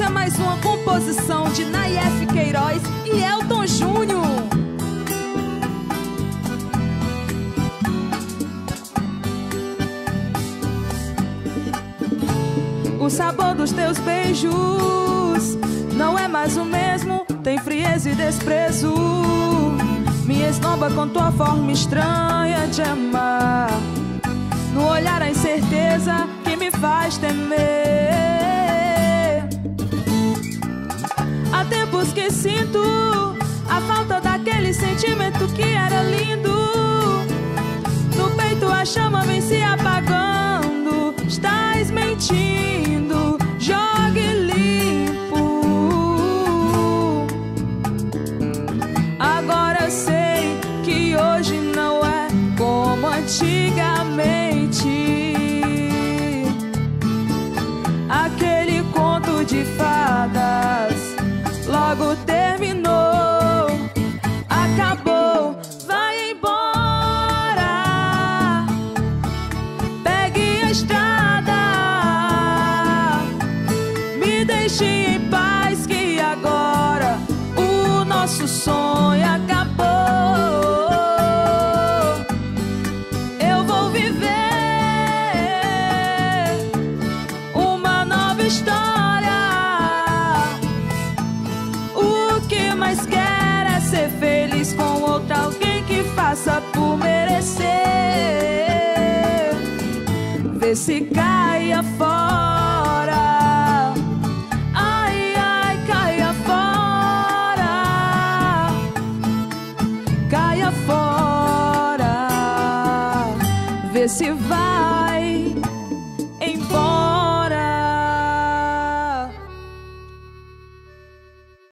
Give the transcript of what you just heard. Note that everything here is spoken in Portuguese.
mais uma composição de Nayef Queiroz e Elton Júnior. O sabor dos teus beijos não é mais o mesmo, tem frieza e desprezo. Me esnoba com tua forma estranha de amar. No olhar a incerteza que me faz temer. Há tempos que sinto a falta daquele sentimento que era lindo. No peito a chama vem se apagando. Estás mentindo, jogue limpo. Agora sei que hoje não é como antigamente. Aquele conto de fadas logo terminou, acabou, vai embora. Pegue a estrada, me deixe em paz que agora o nosso sonho acabou. Eu vou viver uma nova história. O que mais quero é ser feliz com outro alguém que faça por merecer. Vê se caia fora. Ai, ai, caia fora. Caia fora. Vê se vai